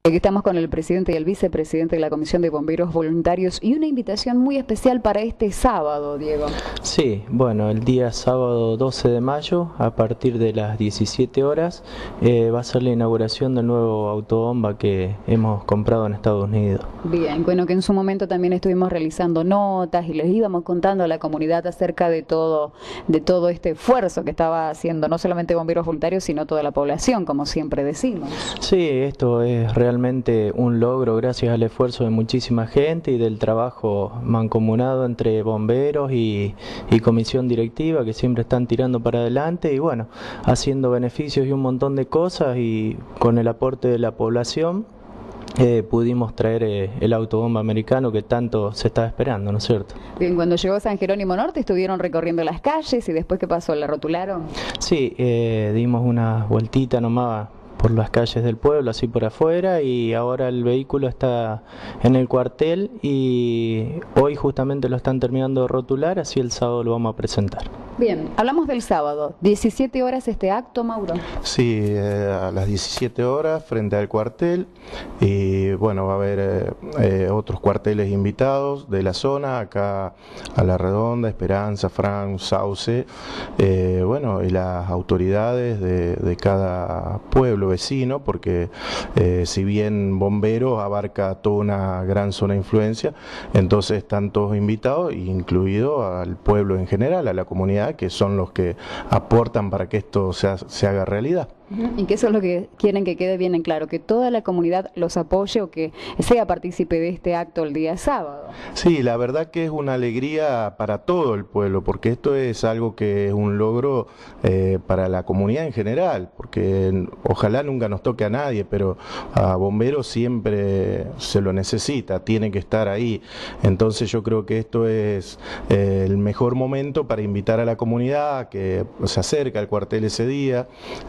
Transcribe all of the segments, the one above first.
Aquí estamos con el presidente y el vicepresidente de la Comisión de Bomberos Voluntarios y una invitación muy especial para este sábado, Diego. Sí, bueno, el día sábado 12 de mayo, a partir de las 17 horas, va a ser la inauguración del nuevo autobomba que hemos comprado en Estados Unidos. Bien, bueno, que en su momento también estuvimos realizando notas y les íbamos contando a la comunidad acerca de todo este esfuerzo que estaba haciendo, no solamente Bomberos Voluntarios, sino toda la población, como siempre decimos. Sí, esto es realmente un logro gracias al esfuerzo de muchísima gente y del trabajo mancomunado entre bomberos y comisión directiva, que siempre están tirando para adelante y bueno, haciendo beneficios y un montón de cosas, y con el aporte de la población pudimos traer el autobomba americano que tanto se estaba esperando, ¿no es cierto? Bien, cuando llegó San Jerónimo Norte estuvieron recorriendo las calles y después, ¿qué pasó? ¿La rotularon? Sí, dimos una vueltita nomás por las calles del pueblo, así por afuera, y ahora el vehículo está en el cuartel y hoy justamente lo están terminando de rotular, así el sábado lo vamos a presentar. Bien, hablamos del sábado, 17 horas este acto, Mauro. Sí, a las 17 horas frente al cuartel, y bueno, va a haber otros cuarteles invitados de la zona, acá a La Redonda, Esperanza, Frank, Sauce, bueno, y las autoridades de cada pueblo vecino, porque si bien bomberos abarca toda una gran zona de influencia, entonces están todos invitados, incluido al pueblo en general, a la comunidad, que son los que aportan para que esto se haga realidad. Y que eso es lo que quieren que quede bien en claro, que toda la comunidad los apoye o que sea partícipe de este acto el día sábado. Sí, la verdad que es una alegría para todo el pueblo, porque esto es algo que es un logro para la comunidad en general, porque ojalá nunca nos toque a nadie, pero a bomberos siempre se lo necesita, tiene que estar ahí. Entonces yo creo que esto es el mejor momento para invitar a la comunidad a que se acerque al cuartel ese día,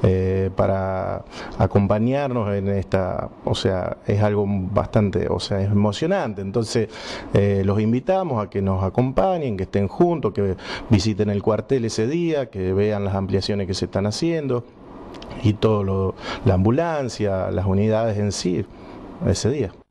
para acompañarnos en esta, o sea, es algo bastante, o sea, es emocionante. Entonces los invitamos a que nos acompañen, que estén juntos, que visiten el cuartel ese día, que vean las ampliaciones que se están haciendo y todo la ambulancia, las unidades en sí, ese día.